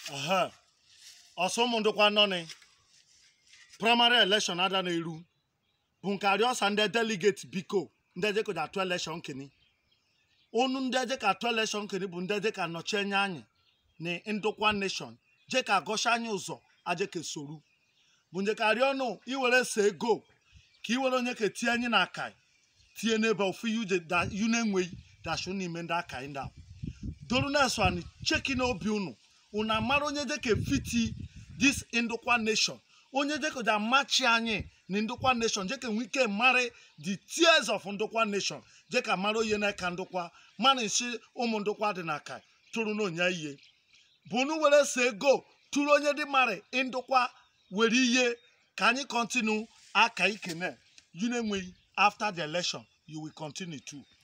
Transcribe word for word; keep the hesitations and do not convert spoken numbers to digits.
aha ọsọ ndokwa nọni primary election ada na eru bụ nke arịọsa ndị delegate biko ndị je ka atụ election kini onu ndị je ka atụ election kini bụ ndị je ka nọchi anya anyị na ndokwa nation je ka gọsha anyị ụzọ aje ka soru bụ nje ka arịọ nụ iwere se ego ka iwere onye ka tie anyị na akai tie n'ebe ofu yu je da yu na-enweghị dashu n'ime ndị akai ndị a doru na so ani cheki na obi unu una mara onye je ka fiti this ndokwa nation onye je ka da machi anyị na ndokwa nation je ka nwike mara the tears of ndokwa nation je ka mara onye na ka ndokwa mana nsi ụmụ ndokwa dị na akai tụrụ na onye ihe bụ nu were se ego tụrụ onye dị mara ndokwa were ihe ka anyị continue aka ikene you know after the election you will continue too.